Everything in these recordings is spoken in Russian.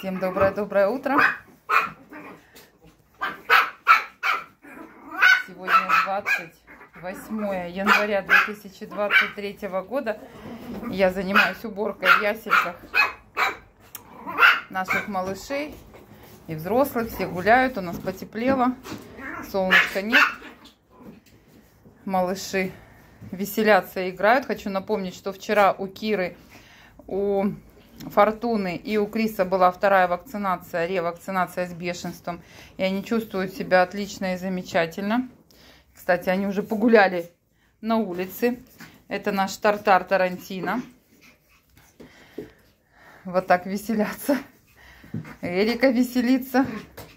Всем доброе утро. Сегодня 28 января 2023 года. Я занимаюсь уборкой в ясельках наших малышей и взрослых. Все гуляют, у нас потеплело, солнышка нет. Малыши веселятся и играют. Хочу напомнить, что вчера у Киры, у Фортуны и у Криса была вторая вакцинация, ревакцинация с бешенством. И они чувствуют себя отлично и замечательно. Кстати, они уже погуляли на улице. Это наш Тартар Тарантино. Вот так веселятся. Эрика веселится.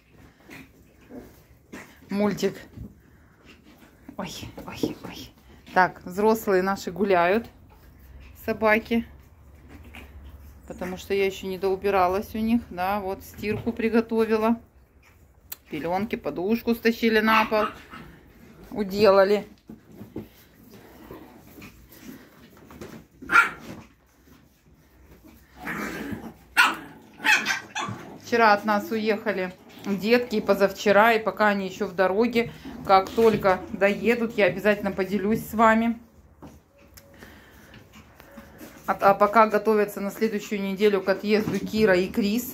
Мультик. Ой. Так, взрослые наши гуляют. Собаки. Потому что я еще не доубиралась у них. Да, вот стирку приготовила. Пеленки, подушку стащили на пол. Уделали. Вчера от нас уехали детки, и позавчера, и пока они еще в дороге. Как только доедут, я обязательно поделюсь с вами. А пока готовятся на следующую неделю к отъезду Кира и Крис.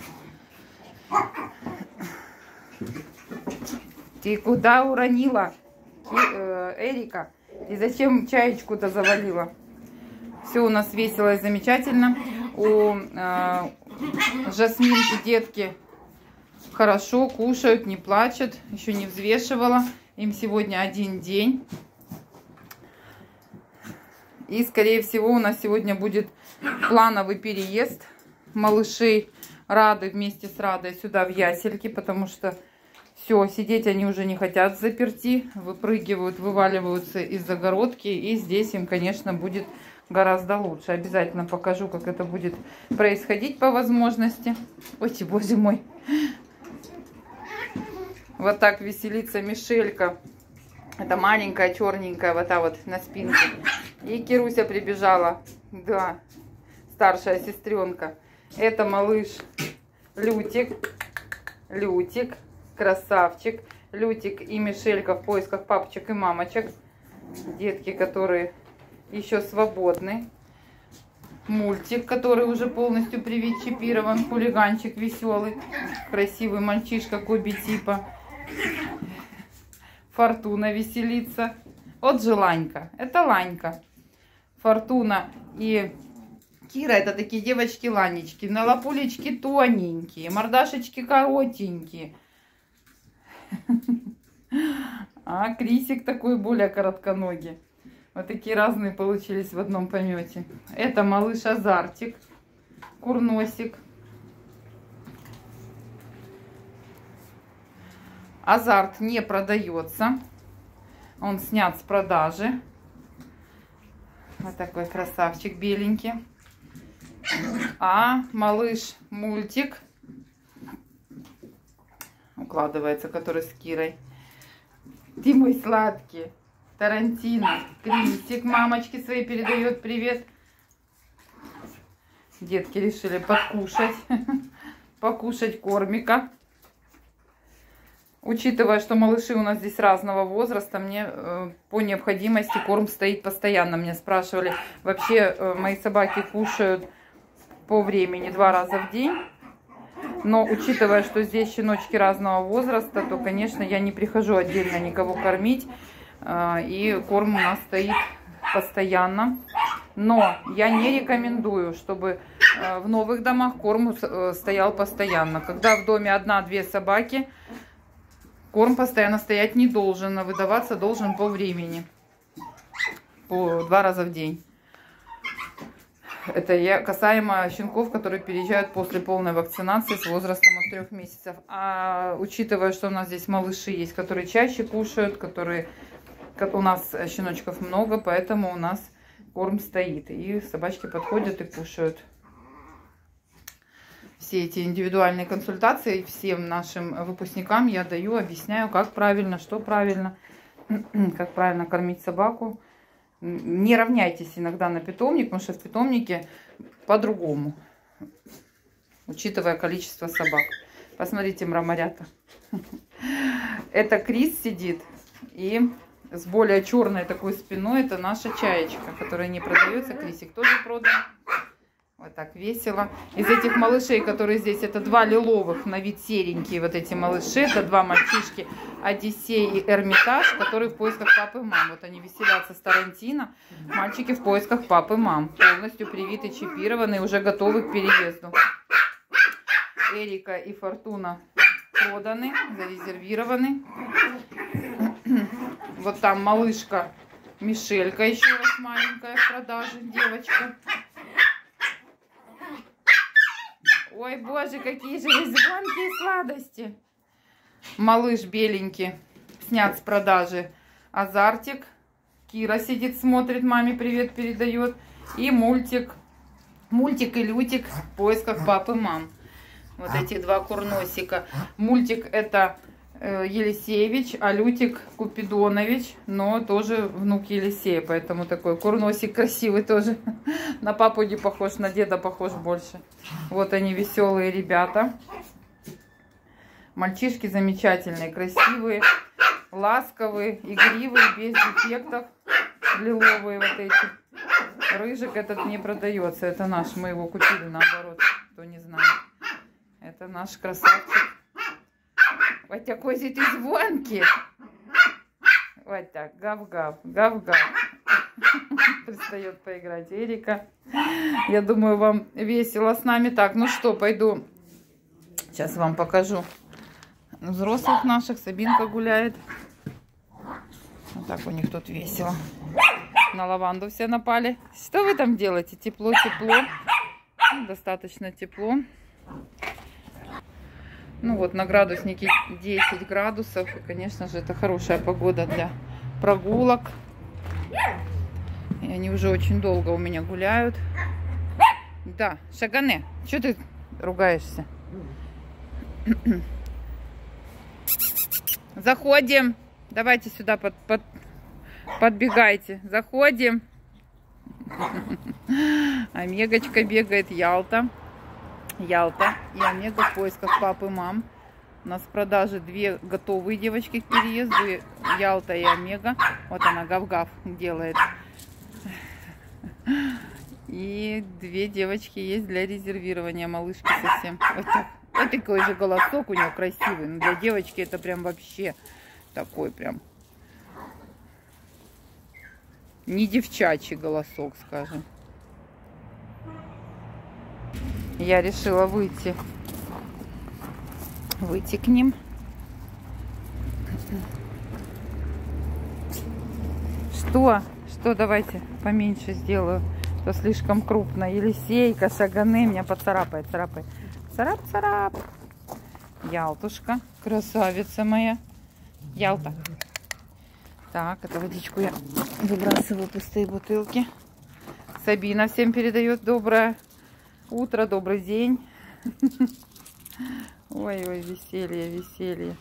Ты куда уронила, Эрика? И зачем чаечку-то завалила? Все у нас весело и замечательно. У Жасминки детки хорошо кушают, не плачут. Еще не взвешивала. Им сегодня один день. И, скорее всего, у нас сегодня будет плановый переезд малышей Рады вместе с Радой сюда в ясельки, потому что все, сидеть они уже не хотят заперти, выпрыгивают, вываливаются из загородки, и здесь им, конечно, будет гораздо лучше. Обязательно покажу, как это будет происходить по возможности. Ой, боже мой. Вот так веселится Мишелька. Это маленькая, черненькая, вот та вот на спинке. И Кируся прибежала. Да, старшая сестренка. Это малыш Лютик. Лютик, красавчик. Лютик и Мишелька в поисках папочек и мамочек. Детки, которые еще свободны. Мультик, который уже полностью привичипирован. Хулиганчик веселый. Красивый мальчишка Коби типа. Фортуна веселится. Вот же Ланька. Это Ланька. Фортуна и Кира — это такие девочки-ланечки. На лапулечки тоненькие. Мордашечки коротенькие. А Крисик такой более коротконогий. Вот такие разные получились в одном помете. Это малыш Азартик. Курносик. Азарт не продается. Он снят с продажи. Вот такой красавчик беленький. А малыш Мультик укладывается, который с Кирой. Ты мой сладкий. Тарантино. Крисик мамочке своей передает привет. Детки решили покушать. Покушать кормика. Учитывая, что малыши у нас здесь разного возраста, мне по необходимости корм стоит постоянно. Меня спрашивали, вообще мои собаки кушают по времени 2 раза в день. Но учитывая, что здесь щеночки разного возраста, то, конечно, я не прихожу отдельно никого кормить. И корм у нас стоит постоянно. Но я не рекомендую, чтобы в новых домах корм стоял постоянно. Когда в доме 1-2 собаки, корм постоянно стоять не должен, а выдаваться должен по времени. По 2 раза в день. Это касаемо щенков, которые переезжают после полной вакцинации с возрастом от 3 месяцев. А учитывая, что у нас здесь малыши есть, которые чаще кушают, которые... У нас щеночков много, поэтому у нас корм стоит. И собачки подходят и кушают. Все эти индивидуальные консультации всем нашим выпускникам я даю, объясняю, как правильно, что правильно, как правильно кормить собаку. Не равняйтесь иногда на питомник, потому что в питомнике по-другому. учитывая количество собак. Посмотрите, мраморята. Это Крис сидит, и с более черной такой спиной это наша чаечка, которая не продается. Крисик тоже продан. Вот так весело. Из этих малышей, которые здесь, это два лиловых, на вид серенькие вот эти малыши. Это два мальчишки, Одиссей и Эрмитаж, которые в поисках папы и мам. Вот они веселятся с Тарантино. Мальчики в поисках папы и мам. Полностью привиты, чипированы, уже готовы к переезду. Эрика и Фортуна проданы, зарезервированы. Вот там малышка Мишелька, еще раз маленькая в продаже, девочка. Ой, боже, какие же есть звонкие сладости. Малыш беленький, снят с продажи. Азартик. Кира сидит, смотрит, маме привет передает. И мультик и Лютик в поисках папы и мам. Вот эти два курносика. Мультик это Елисеевич, а Лютик Купидонович, но тоже внук Елисея, поэтому такой курносик красивый тоже. На папу не похож, на деда похож больше. Вот они, веселые ребята. Мальчишки замечательные, красивые, ласковые, игривые, без дефектов. Лиловые вот эти. Рыжик этот не продается, это наш, мы его купили наоборот, кто не знает. Это наш красавчик. Вот такой же ты звонкий. Вот так, гав-гав, гав-гав. Пристает поиграть Эрика. Я думаю, вам весело с нами. Так, ну что, пойду. Сейчас вам покажу взрослых наших. Сабинка гуляет. Вот так у них тут весело. На лаванду все напали. Что вы там делаете? Тепло, тепло. Достаточно тепло. Ну вот, на градуснике 10 градусов. И, конечно же, это хорошая погода для прогулок. И они уже очень долго у меня гуляют. Да, Шагане, что ты ругаешься? Заходим. Давайте сюда подбегайте. Заходим. Омегочка бегает, Ялта. Ялта и Омега в поисках папы и мам. У нас в продаже две готовые девочки к переезду. Ялта и Омега. Вот она гав-гав делает. И две девочки есть для резервирования. Малышки совсем. Вот, так. Вот такой же голосок у нее красивый. Но для девочки это прям вообще такой прям не девчачий голосок, скажем. Я решила выйти к ним. Что, давайте поменьше сделаю. То слишком крупно. Елисейка, Шагане меня поцарапает. Царап. Ялтушка, красавица моя. Ялта. Так, эту водичку я выбрасываю, пустые бутылки. Сабина всем передает доброе утро, добрый день. Ой, веселье.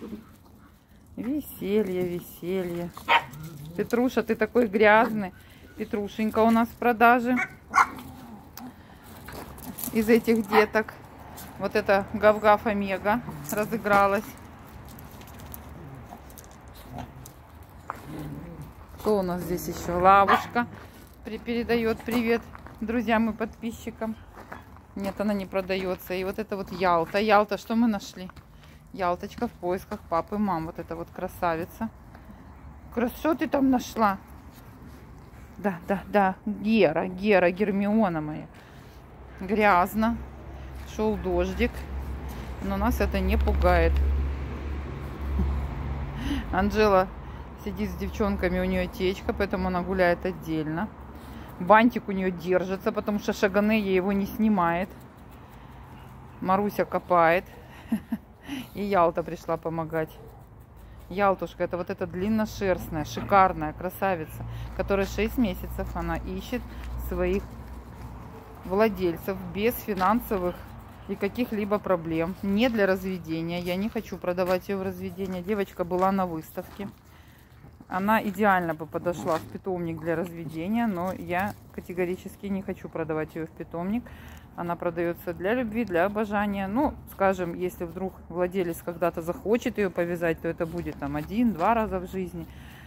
Веселье. Петруша, ты такой грязный. Петрушенька у нас в продаже. Из этих деток. Вот это гав-гав Омега разыгралась. Кто у нас здесь еще? Лавушка передает привет друзьям и подписчикам. Нет, она не продается. И вот это вот Ялта. Ялта, что мы нашли? Ялточка в поисках папы и мам. Вот это вот красавица. Что ты там нашла? Да. Гермиона моя. Грязно. Шел дождик. Но нас это не пугает. Анжела сидит с девчонками, у нее течка, поэтому она гуляет отдельно. Бантик у нее держится, потому что Шагане ей его не снимает. Маруся копает. И Ялта пришла помогать. Ялтушка, это вот эта длинношерстная, шикарная красавица, которая 6 месяцев она ищет своих владельцев без финансовых и каких-либо проблем. Не для разведения. Я не хочу продавать ее в разведение. Девочка была на выставке. Она идеально бы подошла в питомник для разведения, но я категорически не хочу продавать ее в питомник. Она продается для любви, для обожания. Ну, скажем, если вдруг владелец когда-то захочет ее повязать, то это будет там 1-2 раза в жизни.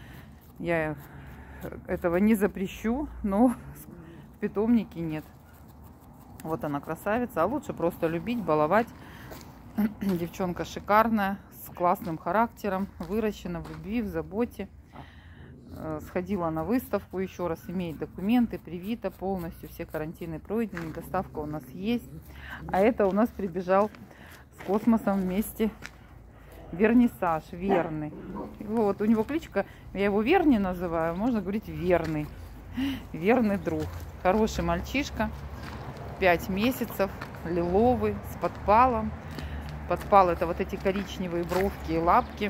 Я этого не запрещу, но в питомнике нет. Вот она красавица. А лучше просто любить, баловать. Девчонка шикарная, с классным характером, выращена в любви, в заботе. Сходила на выставку, еще раз имеет документы, привита полностью, все карантины пройдены, доставка у нас есть. А это у нас прибежал с космосом вместе вернисаж, верный. Вот у него кличка, я его Верни называю, можно говорить верный. Верный друг. Хороший мальчишка, 5 месяцев, лиловый, с подпалом. Подпал — это вот эти коричневые бровки и лапки.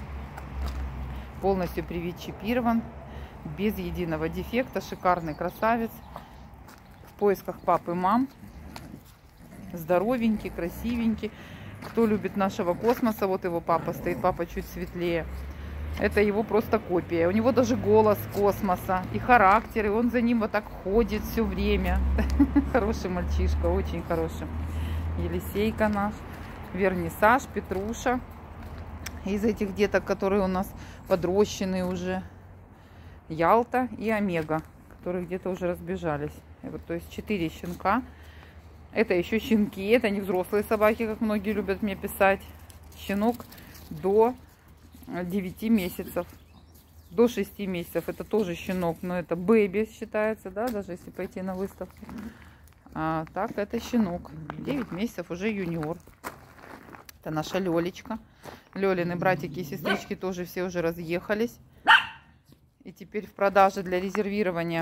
Полностью привит-чипирован, без единого дефекта, шикарный красавец, в поисках папы и мам, здоровенький, красивенький. Кто любит нашего космоса, вот его папа стоит, папа чуть светлее. Это его просто копия. У него даже голос космоса и характер, и он за ним вот так ходит все время. Хороший мальчишка, очень хороший. Елисейка наш, вернисаж, Петруша. Из этих деток, которые у нас подрощенные уже, Ялта и Омега, которые где-то уже разбежались. Вот, то есть 4 щенка. Это еще щенки, это не взрослые собаки, как многие любят мне писать. Щенок до 9 месяцев. До 6 месяцев это тоже щенок, но это бэби считается, да, даже если пойти на выставку. А так это щенок. 9 месяцев уже юниор. Это наша Лёлечка. Лёлины братики и сестрички тоже все уже разъехались. И теперь в продаже для резервирования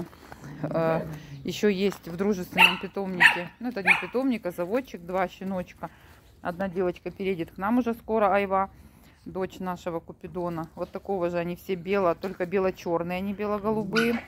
еще есть в дружественном питомнике. Ну, это не питомник, а заводчик. 2 щеночка. Одна девочка переедет к нам уже скоро, Айва, дочь нашего Купидона. Вот такого же они все только бело-черные, а не бело-голубые.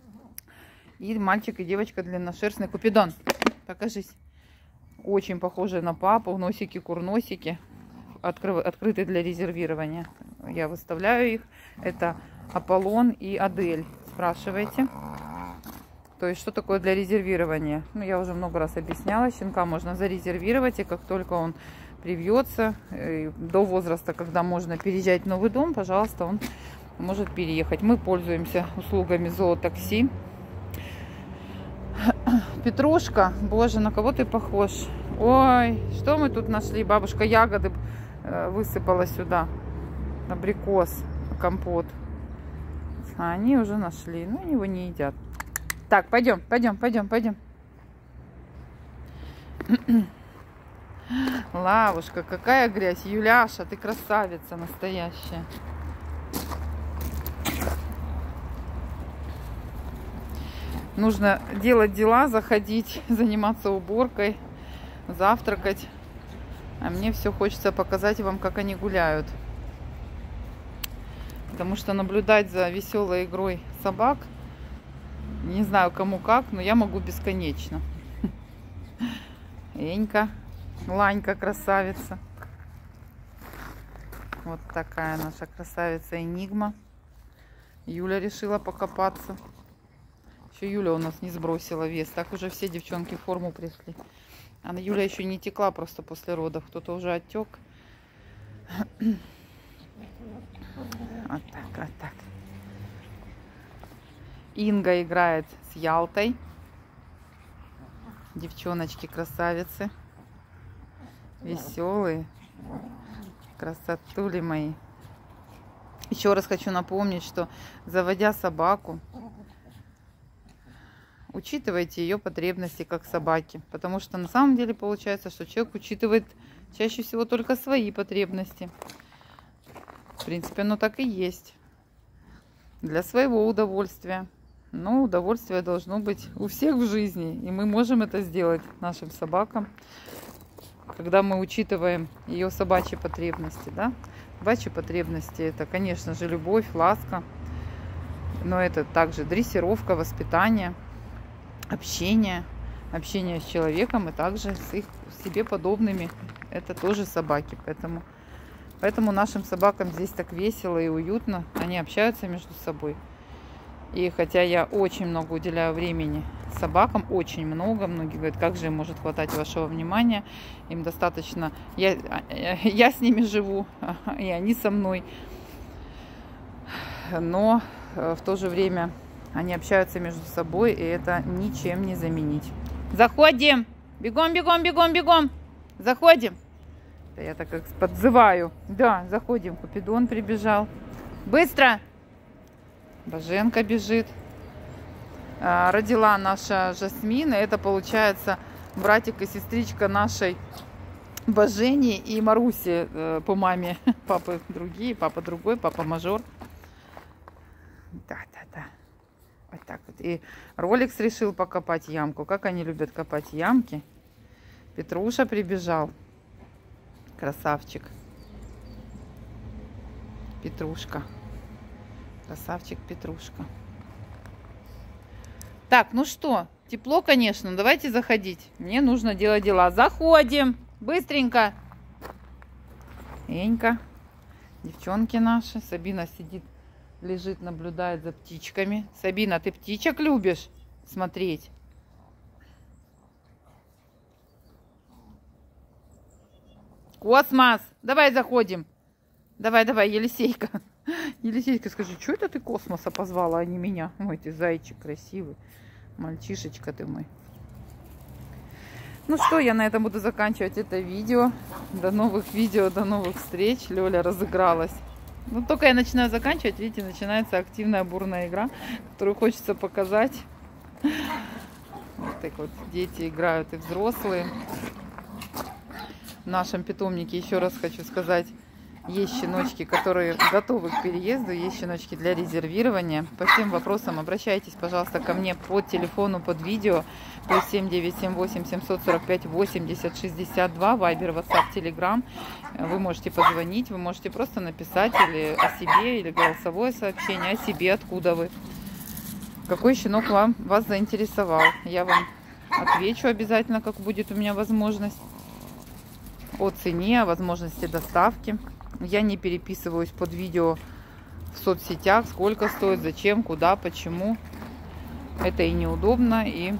И мальчик и девочка длинношерстный. Купидон, покажись. Очень похожие на папу, носики, курносики. Открыты для резервирования. Я выставляю их. Это Аполлон и Адель. Спрашивайте. То есть, что такое для резервирования? Ну, я уже много раз объясняла. Щенка можно зарезервировать, и как только он привьется, до возраста, когда можно переезжать в новый дом, пожалуйста, он может переехать. Мы пользуемся услугами зоотакси. Петрушка, боже, на кого ты похож? Ой, что мы тут нашли? Бабушка ягоды высыпала сюда. Абрикос, компот. А они уже нашли, но его не едят. Так, пойдем. Лавушка, какая грязь. Юляша, ты красавица настоящая. Нужно делать дела, заходить, заниматься уборкой, завтракать. А мне все хочется показать вам, как они гуляют. Потому что наблюдать за веселой игрой собак, не знаю кому как, но я могу бесконечно. Энька, Ланька красавица. Вот такая наша красавица Энигма. Юля решила покопаться. Еще Юля у нас не сбросила вес. Так уже все девчонки в форму пришли. А Юля еще не текла просто после родов. Кто-то уже оттек. Вот так. Инга играет с Ялтой. Девчоночки красавицы. Веселые. Красотули мои. Еще раз хочу напомнить, что заводя собаку, учитывайте ее потребности как собаки. Потому что на самом деле получается, что человек учитывает чаще всего только свои потребности. В принципе, оно так и есть. Для своего удовольствия. Но удовольствие должно быть у всех в жизни. И мы можем это сделать нашим собакам, когда мы учитываем ее собачьи потребности. Да? Собачьи потребности — это, конечно же, любовь, ласка. Но это также дрессировка, воспитание, общение. Общение с человеком и также с их себе подобными. Это тоже собаки. Поэтому нашим собакам здесь так весело и уютно. Они общаются между собой. И хотя я очень много уделяю времени собакам, очень много. Многие говорят, как же им может хватать вашего внимания. Им достаточно, я с ними живу, и они со мной. Но в то же время они общаются между собой, и это ничем не заменить. Заходим! Бегом, бегом, бегом, бегом! Заходим! Я так как подзываю. Да, заходим. Купидон прибежал. Быстро! Боженка бежит. Родила наша Жасмина. Это получается братик и сестричка нашей Божени и Маруси по маме. Папы другие, папа другой, папа мажор. Да. Вот так вот. И Ролекс решил покопать ямку. Как они любят копать ямки. Петруша прибежал. Красавчик. Петрушка. Красавчик Петрушка. Так, ну что, тепло, конечно. Давайте заходить. Мне нужно делать дела. Заходим. Быстренько. Энька. Девчонки наши. Сабина сидит, лежит, наблюдает за птичками. Сабина, ты птичек любишь смотреть? Космос! Давай заходим. Давай, Елисейка. Елисейка, скажи, что это ты Космоса позвала, а не меня? Ой, ты зайчик красивый. Мальчишечка ты мой. Ну что, я на этом буду заканчивать это видео. До новых видео, до новых встреч. Лёля разыгралась. Ну, только я начинаю заканчивать, видите, начинается активная бурная игра, которую хочется показать. Вот так вот дети играют и взрослые. В нашем питомнике, еще раз хочу сказать, есть щеночки, которые готовы к переезду, есть щеночки для резервирования. По всем вопросам обращайтесь, пожалуйста, ко мне по телефону под видео. +7 978 745 80 62, Вайбер, WhatsApp, Telegram. Вы можете позвонить, вы можете просто написать или о себе, или голосовое сообщение о себе, откуда вы. Какой щенок вас заинтересовал. Я вам отвечу обязательно, как будет у меня возможность. О цене, о возможности доставки. Я не переписываюсь под видео в соцсетях, сколько стоит, зачем, куда, почему. Это и неудобно, и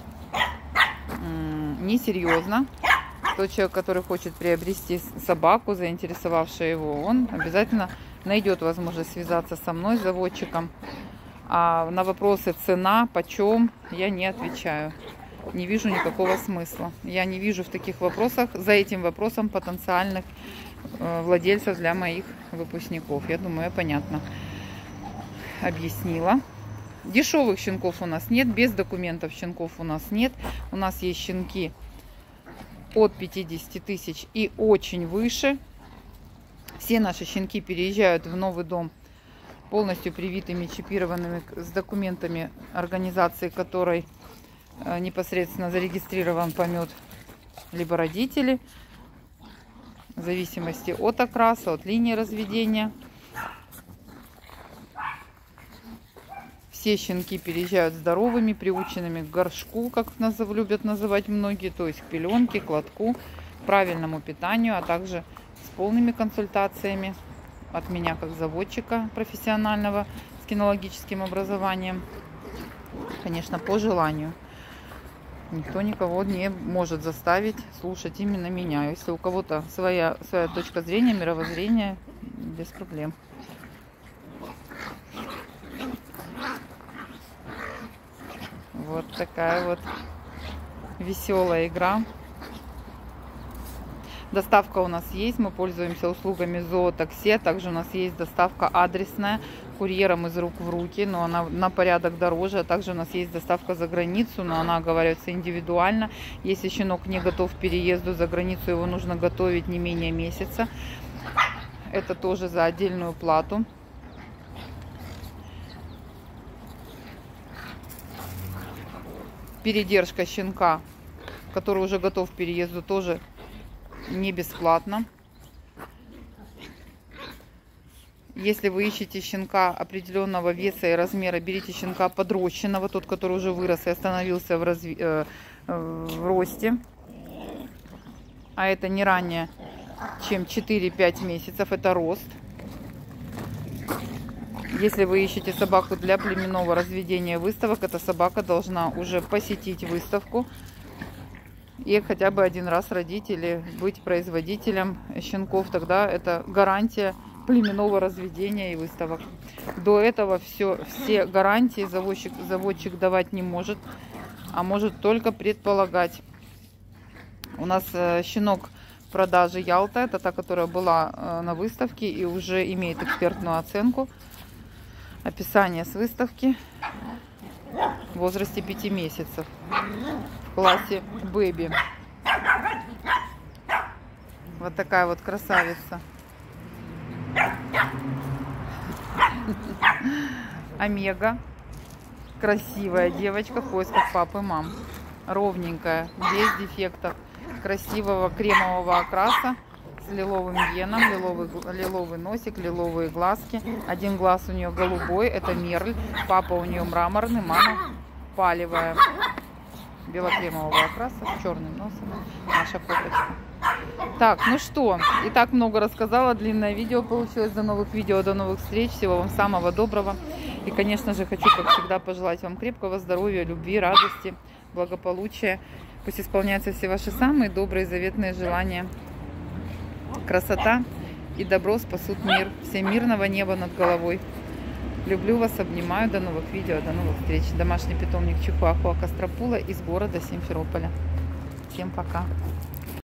несерьезно. Тот человек, который хочет приобрести собаку, заинтересовавшая его, он обязательно найдет возможность связаться со мной, с заводчиком. А на вопросы цена, почем, я не отвечаю. Не вижу никакого смысла. Я не вижу в таких вопросах, за этим вопросом потенциальных владельцев для моих выпускников. Я думаю, я понятно объяснила. Дешевых щенков у нас нет, без документов щенков у нас нет. У нас есть щенки от 50 тысяч и очень выше. Все наши щенки переезжают в новый дом полностью привитыми, чипированными, с документами организации, которой непосредственно зарегистрирован помет, либо родители, в зависимости от окраса, от линии разведения. Все щенки переезжают здоровыми, приученными к горшку, как любят называть многие, то есть к пеленке, к лотку, к правильному питанию, а также с полными консультациями от меня как заводчика профессионального с кинологическим образованием, конечно, по желанию. Никто никого не может заставить слушать именно меня. Если у кого-то своя точка зрения, мировоззрение, без проблем. Вот такая вот веселая игра. Доставка у нас есть, мы пользуемся услугами зоотакси, а также у нас есть доставка адресная, курьером из рук в руки, но она на порядок дороже. А также у нас есть доставка за границу, но она оговаривается индивидуально. Если щенок не готов к переезду за границу, его нужно готовить не менее месяца. Это тоже за отдельную плату. Передержка щенка, который уже готов к переезду, тоже не бесплатно. Если вы ищете щенка определенного веса и размера, берите щенка подрощенного, тот, который уже вырос и остановился в росте. А это не ранее, чем 4-5 месяцев. Это рост. Если вы ищете собаку для племенного разведения выставок, эта собака должна уже посетить выставку и хотя бы один раз родить или быть производителем щенков. Тогда это гарантия племенного разведения и выставок. До этого все гарантии заводчик давать не может, а может только предполагать. У нас щенок в продаже Ялта, это та, которая была на выставке и уже имеет экспертную оценку. Описание с выставки. В возрасте 5 месяцев. В классе бэби. Вот такая вот красавица. Омега. Красивая девочка в поисках папы и мам. Ровненькая, без дефектов. Красивого кремового окраса. С лиловым геном, лиловый носик, лиловые глазки. Один глаз у нее голубой, это мерль. Папа у нее мраморный, мама палевая. Белокремового окраса с черным носом. Наша кошечка. Так, ну что, и так много рассказала, длинное видео получилось. До новых видео, до новых встреч. Всего вам самого доброго. И, конечно же, хочу, как всегда, пожелать вам крепкого здоровья, любви, радости, благополучия. Пусть исполняются все ваши самые добрые, заветные желания. Красота и добро спасут мир. Всем мирного неба над головой. Люблю вас, обнимаю. До новых видео, до новых встреч. Домашний питомник Чихуахуа Костропула из города Симферополя. Всем пока.